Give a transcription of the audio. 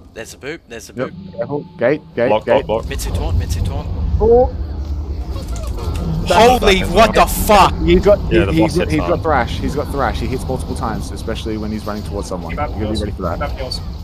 There's a boop. There's a boop. Yep. Careful. Gate. Block, Gate. block. Mitsu taunt. Mitsu taunt. Oh. Holy, what the fuck? He's got. Yeah, the boss He's hits got hard. thrash. He's got thrash. He hits multiple times, especially when he's running towards someone. You gotta be ready for that.